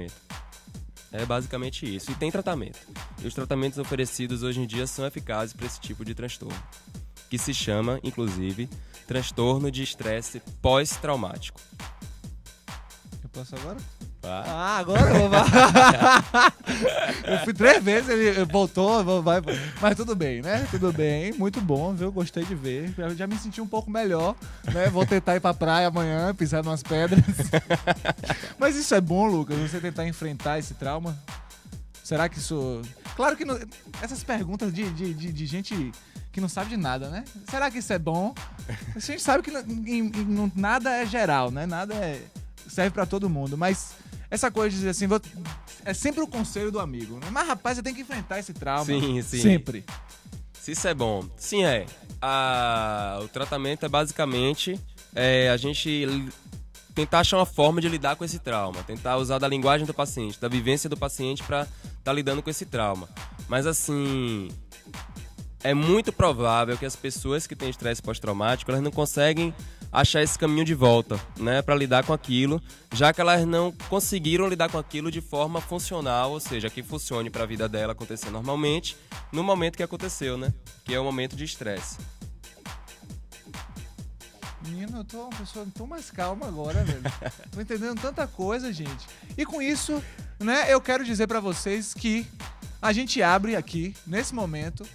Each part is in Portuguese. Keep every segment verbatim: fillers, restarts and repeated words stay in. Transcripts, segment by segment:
tratamento. É basicamente isso. E tem tratamento. E os tratamentos oferecidos hoje em dia são eficazes para esse tipo de transtorno, que se chama, inclusive, transtorno de estresse pós-traumático. Eu posso agora? Tá? Ah, agora eu vou... Eu fui três vezes, ele voltou, vai, mas tudo bem, né? Tudo bem, muito bom, viu? Gostei de ver. Eu já me senti um pouco melhor, né? Vou tentar ir pra praia amanhã, pisar numas pedras. Mas isso é bom, Lucas, você tentar enfrentar esse trauma? Será que isso... Claro que não... essas perguntas de, de, de, de gente que não sabe de nada, né? Será que isso é bom? A gente sabe que em, em, nada é geral, né? Nada é... serve pra todo mundo, mas essa coisa de dizer assim, vou... é sempre o conselho do amigo, né? Mas rapaz, você tem que enfrentar esse trauma. Sim, sim. Sempre. Se isso é bom. Sim, é. A... O tratamento é basicamente é, a gente tentar achar uma forma de lidar com esse trauma, tentar usar da linguagem do paciente, da vivência do paciente para estar tá lidando com esse trauma. Mas assim, é muito provável que as pessoas que têm estresse pós-traumático, elas não conseguem achar esse caminho de volta, né, para lidar com aquilo, já que elas não conseguiram lidar com aquilo de forma funcional, ou seja, que funcione para a vida dela acontecer normalmente, no momento que aconteceu, né, que é o momento de estresse. Menino, eu tô uma pessoa tô mais calma agora, velho. Tô entendendo tanta coisa, gente. E com isso, né, eu quero dizer pra vocês que a gente abre aqui, nesse momento,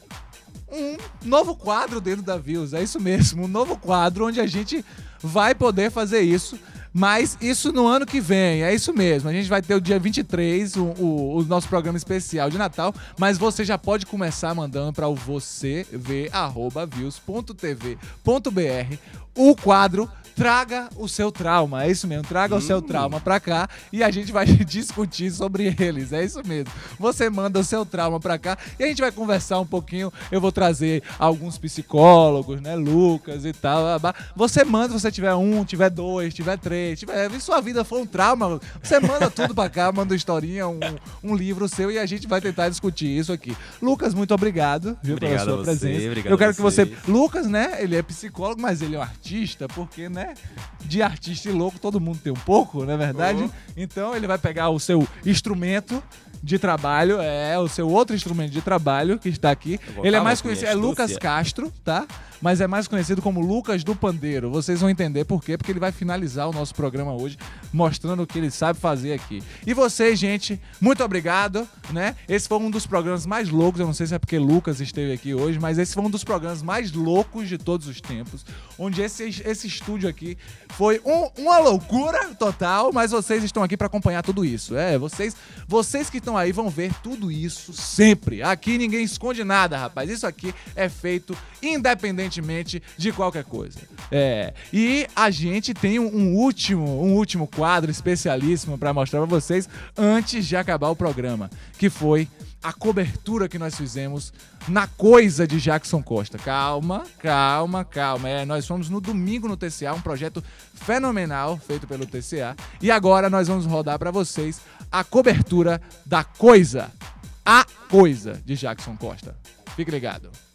um novo quadro dentro da Views. É isso mesmo, um novo quadro onde a gente vai poder fazer isso. Mas isso no ano que vem, é isso mesmo. A gente vai ter o dia vinte e três, o, o, o nosso programa especial de Natal, mas você já pode começar mandando para o você ver arroba views ponto tv ponto br o quadro Traga o Seu Trauma. É isso mesmo, traga hum. o seu trauma pra cá e a gente vai discutir sobre eles. É isso mesmo. Você manda o seu trauma pra cá e a gente vai conversar um pouquinho. Eu vou trazer alguns psicólogos, né, Lucas e tal. Você manda, se você tiver um, tiver dois, tiver três, tiver... se sua vida for um trauma, você manda tudo pra cá, manda uma historinha, um, um livro seu e a gente vai tentar discutir isso aqui. Lucas, muito obrigado, viu, obrigado pela sua você, presença. obrigado Eu quero que você... você... Lucas, né, ele é psicólogo, mas ele é um artista, porque, né, de artista e louco todo mundo tem um pouco, não é verdade? Uhum. Então ele vai pegar o seu instrumento de trabalho, é o seu outro instrumento de trabalho que está aqui. Ele é mais conhecido, é Lucas Castro, tá? Mas é mais conhecido como Lucas do Pandeiro. Vocês vão entender por quê, porque ele vai finalizar o nosso programa hoje mostrando o que ele sabe fazer aqui. E vocês, gente, muito obrigado, né? Esse foi um dos programas mais loucos, eu não sei se é porque Lucas esteve aqui hoje, mas esse foi um dos programas mais loucos de todos os tempos, onde esse, esse estúdio aqui foi um, uma loucura total, mas vocês estão aqui para acompanhar tudo isso. É, vocês, vocês que estão aí vão ver tudo isso sempre. Aqui ninguém esconde nada, rapaz. Isso aqui é feito independentemente de qualquer coisa. É, e a gente tem um, um último, um último quadro especialíssimo para mostrar para vocês antes de acabar o programa, que foi a cobertura que nós fizemos na Coisa de Jackson Costa. Calma, calma, calma. É, nós fomos no domingo no T C A, um projeto fenomenal feito pelo T C A. E agora nós vamos rodar para vocês a cobertura da Coisa. A Coisa de Jackson Costa. Fique ligado.